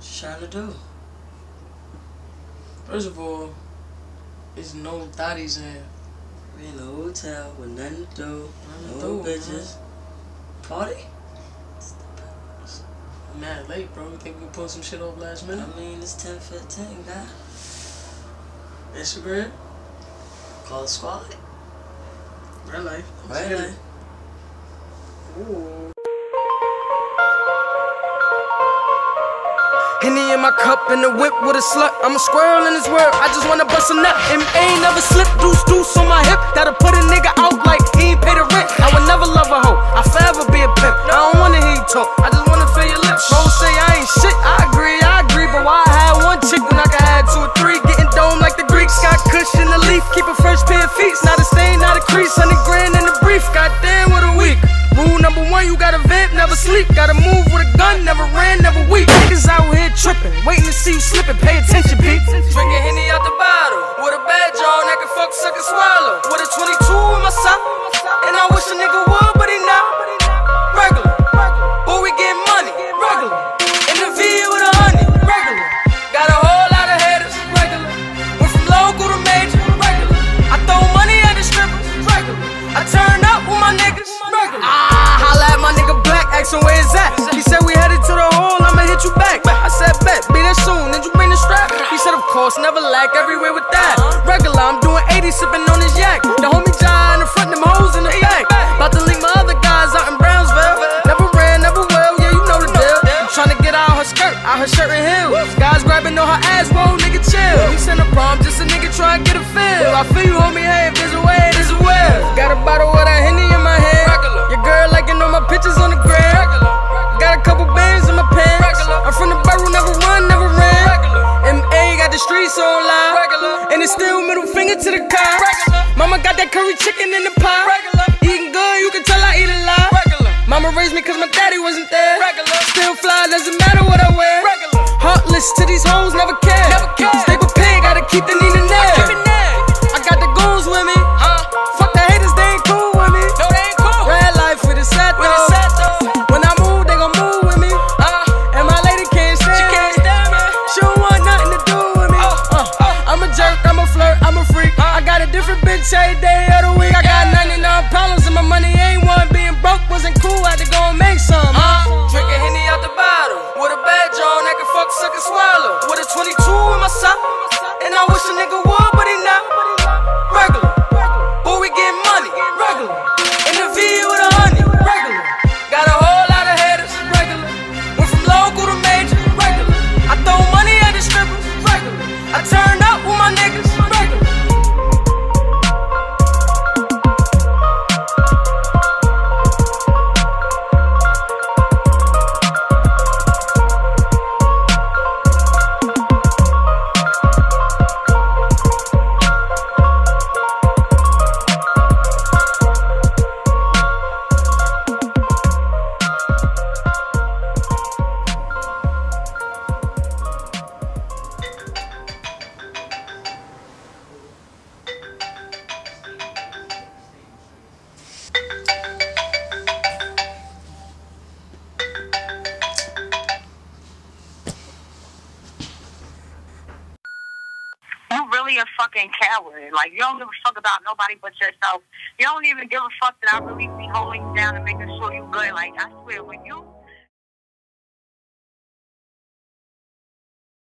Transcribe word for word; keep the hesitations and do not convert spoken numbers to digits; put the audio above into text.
Just trying to do. First of all, there's no thotties in here. We in a hotel with nothing to do, Nothing no to do, bitches. Party? I'm mad late, bro. You think we pull some shit off last minute? I mean, it's ten fifteen, guy. Instagram? Call the squad. Red life. Right life. Ooh. Henny in my cup in the whip with a slut. I'm a squirrel in this world. I just wanna bust a nut. M A never slip. Deuce deuce on my hip. That'll put a nigga out like he ain't pay the rent. I would never love a hoe. I forever be a pimp. I don't wanna hear you talk. I just wanna feel your lips. Bro say I ain't shit. I agree, I agree. But why I had one chick when I could have two or three? Getting dome like the Greeks. Got kush in the leaf. Keep a fresh pair of feet. Not a stain, not a crease. Hundred grand in the brief. Goddamn, what a week. Rule number one, you gotta vamp, never sleep. Gotta move with a gun, never ran, never weak. Niggas out here tripping, waiting to see you slipping. Pay attention, Pete. Drinking Henny out the bottle with a badge on that can fuck, suck, and swallow. With a twenty-two in my sock, and I wish a nigga would, but he not. Regular, boy, we get money. Regular, in the V with a honey. Regular, got a whole lot of haters. Regular, went from local to major. Regular, I throw money at the strippers. Regular, I turn up with my niggas. Regular. Ah, holla at my nigga Black, asking where is that? He said we headed to the hole, I'ma hit you back. I said bet, be there soon, did you bring the strap? He said of course, never lack, everywhere with that. Regular, I'm doing eighty, sipping on his yak. The homie John in the front, them hoes in the back. About to leave my other guys out in Brownsville. Never ran, never will, yeah, you know the deal. I'm trying to get out her skirt, out her shirt and heels. Guys grabbing on her ass, whoa, nigga chill. We send a prom, just a nigga try to get a feel. I feel you, homie, hey, if there's a way, there's a will. Got a bottle of that Henny in my hand. Your girl liking all my pictures on the gram. Got a couple bands in my pants. I'm from the barrel, never run, never ran. M A got the streets on live, and it's still middle finger to the car. Mama got that curry chicken in the pot. Eating good, you can tell I eat a lot. Mama raised me cause my daddy wasn't there. Still fly, doesn't matter what I wear. Heartless to these hoes, never care. Stay prepared, gotta keep the Nina nail. I got the goons with me. Fuck the haters, they ain't cool with me. Red life with a set though. When I move, they gon' move with me. And my lady can't stand me. She don't want nothing to do with me. uh, I'm a jerk, I'm a flirt, I'm a freak. I got a different bitch every day of the week. I got ninety-nine problems and my money ain't one. Being broke wasn't cool, I had to go and make some. Drinking Henny out the bottle with a badge on that can fuck, suck, and swallow. With a twenty-two in my sock, and I wish a nigga would, but he not. Regular, boy, we get money. Regular, in the V with a honey. Regular, got a whole lot of haters. Regular, went from local to major. Regular, I throw money at the strippers. Regular, I turn up with my niggas. Regular. You really a fucking coward. Like, you don't give a fuck about nobody but yourself. You don't even give a fuck that I really be holding you down and making sure you good. Like, I swear, when you